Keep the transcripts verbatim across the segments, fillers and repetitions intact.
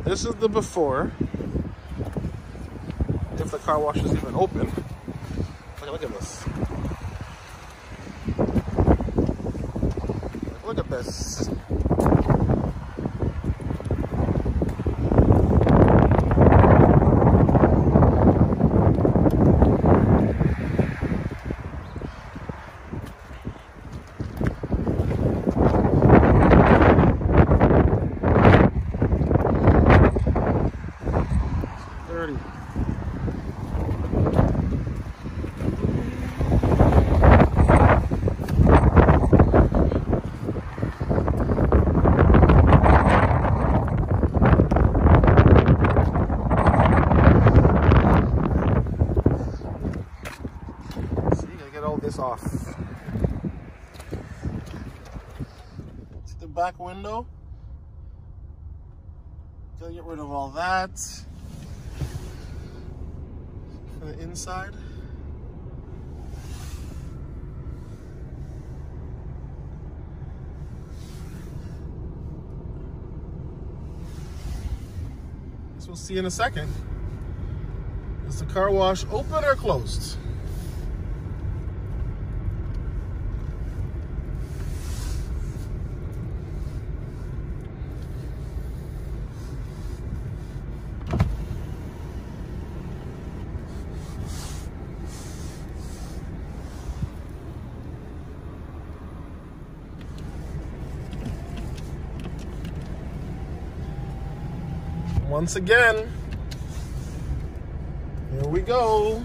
This is the before. If the car wash is even open. Look, look at this. Look at this. This off. See the back window? Gotta get rid of all that. For the inside. Guess we'll see in a second. Is the car wash open or closed? Once again, here we go.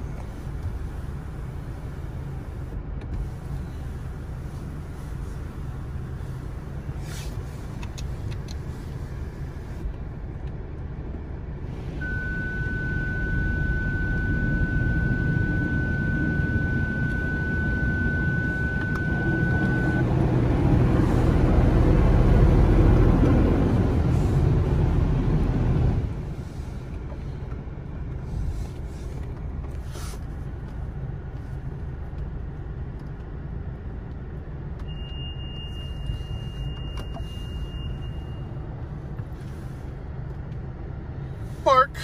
Park.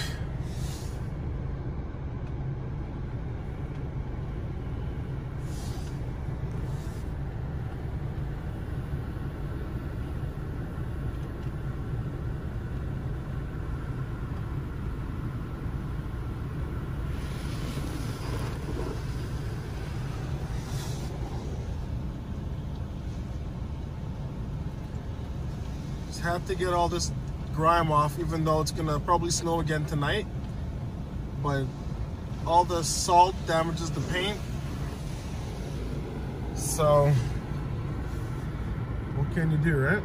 Just have to get all this grime off, even though it's gonna probably snow again tonight, but all the salt damages the paint, so what can you do, right?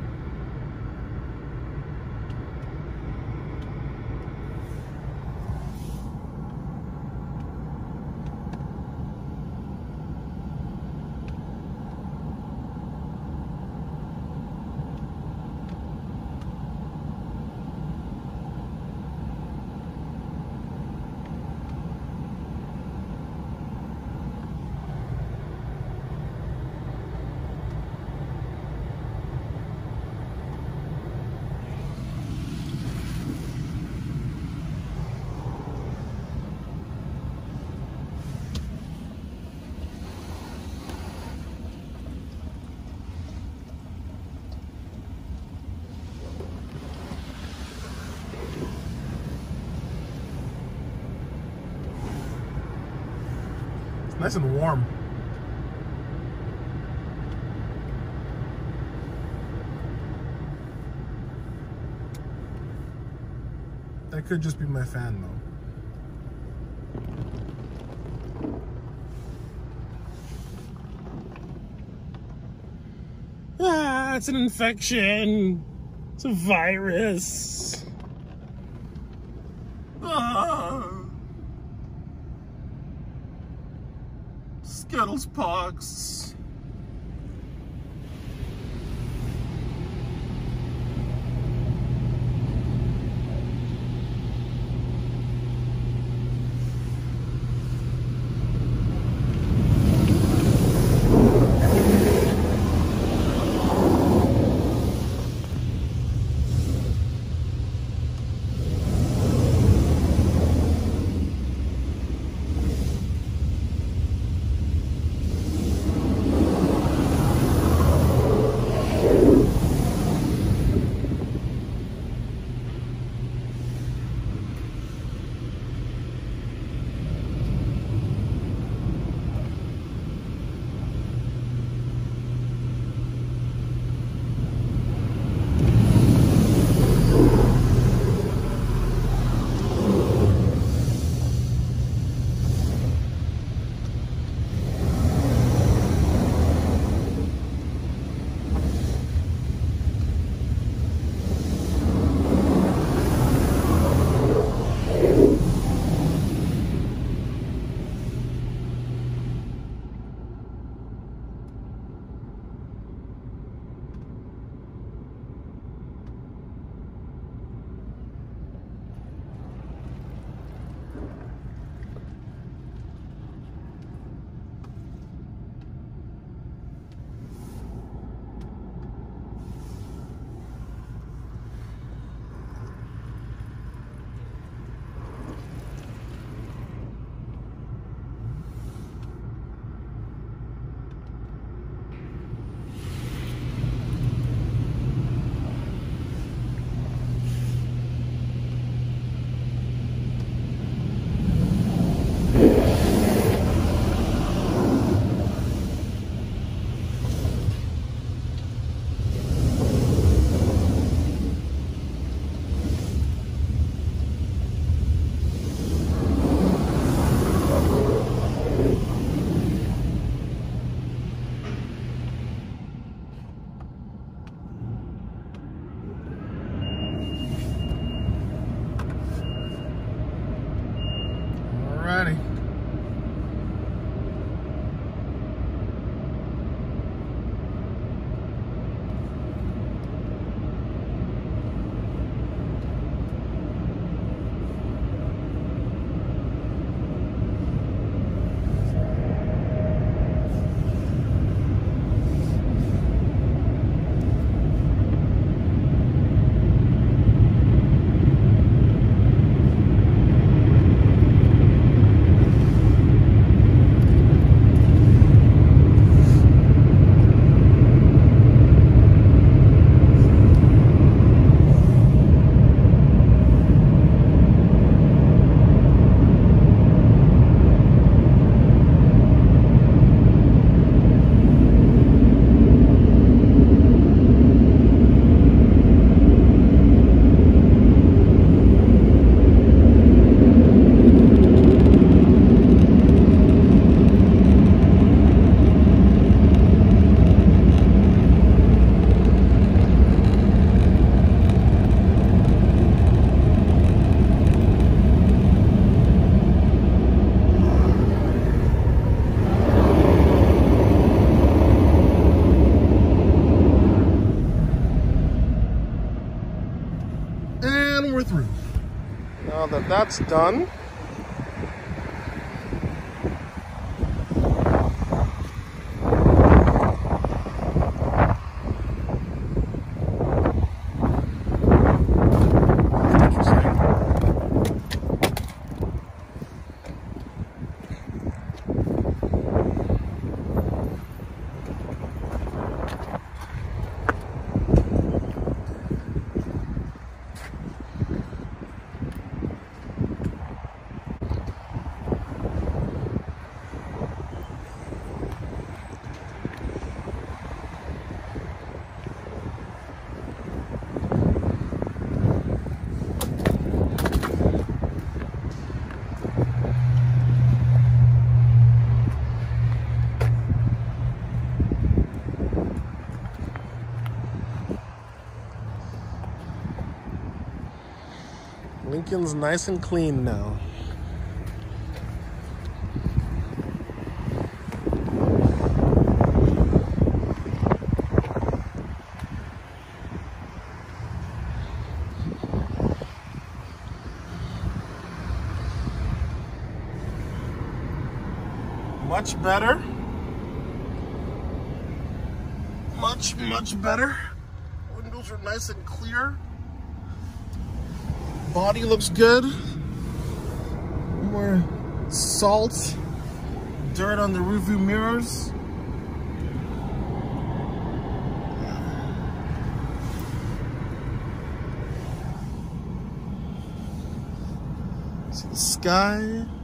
Nice and warm. That could just be my fan though. Ah, it's an infection. It's a virus. Ah. Skittles pox. that that's done. Lincoln's nice and clean now. Much better. Much, much better. Windows are nice and clear. Body looks good. More salt, dirt on the rearview mirrors. See the sky.